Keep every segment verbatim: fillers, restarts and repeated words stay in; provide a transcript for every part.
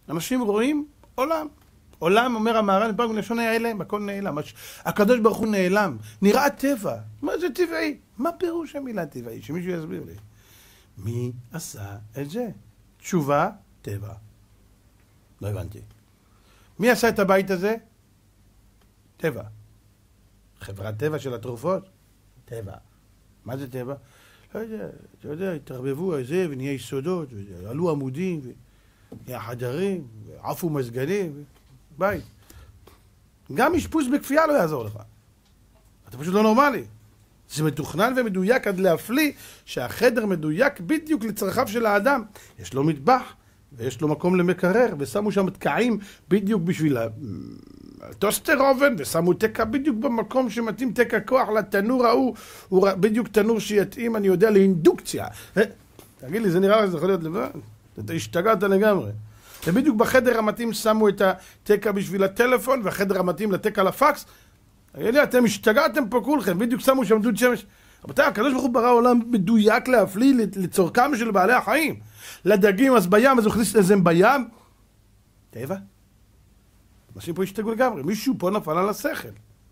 אנשים רואים עולם. עולם, אומר המהר"ל, בפרק מלשון נעלם, הכל נעלם. הקדוש ברוך הוא נעלם. נראה טבע. מה זה טבעי? מה פירוש המילה טבעי? שמישהו יסביר לי. מי עשה את זה? תשובה, טבע. לא הבנתי. מי עשה את הבית הזה? טבע. חברת טבע של התרופות? טבע. מה זה טבע? לא יודע, אתה יודע, התערבבו על זה ונהיה יסודות, ועלו עמודים, ונהיה חדרים, ועפו מזגנים, בית. גם אשפוז בכפייה לא יעזור לך. אתה פשוט לא נורמלי. זה מתוכנן ומדויק עד להפליא שהחדר מדויק בדיוק לצרכיו של האדם. יש לו מטבח, ויש לו מקום למקרר, ושמו שם תקעים בדיוק בשביל הטוסטר אובן, ושמו תקע בדיוק במקום שמתאים תקע כוח לתנור ההוא, הוא בדיוק תנור שיתאים, אני יודע, לאינדוקציה. תגיד לי, זה נראה לך, זה יכול להיות לבד? אתה השתגעת לגמרי. ובדיוק בחדר המתאים שמו את התקע בשביל הטלפון, והחדר המתאים לתקע לפקס. תגיד לי, אתם השתגעתם פה כולכם, בדיוק שמו שם דוד שמש. רבותיי, הקדוש ברוך הוא ברא עולם מדויק להפליא לצורכם של בעלי החיים. לדגים, אז בים, אז הוא הכניס לזה בים. טבע. אנשים פה השתגעו לגמרי, מישהו פה נפל על השכל.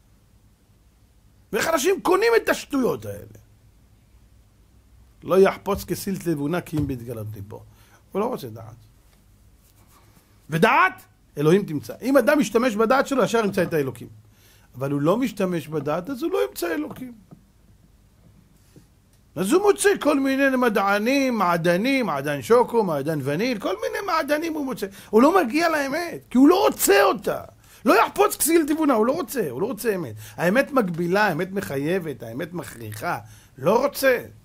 ואיך אנשים קונים את השטויות האלה? לא יחפוץ כסיל תבונה כי אם בהתגלות ליבו. הוא לא רוצה דעת. ודעת, אלוהים תמצא. אם אדם משתמש בדעת שלו, ישר ימצא את האלוקים. אבל הוא לא משתמש בדעת, אז הוא לא ימצא אלוקים. אז הוא מוצא כל מיני מדענים, מעדנים, מעדן שוקו, מעדן וניל, כל מיני מעדנים הוא מוצא. הוא לא מגיע לאמת, כי הוא לא רוצה אותה. לא יחפוץ כסיל תבונה, הוא לא רוצה, הוא לא רוצה אמת. האמת מגבילה, האמת מחייבת, האמת מכריחה. לא רוצה.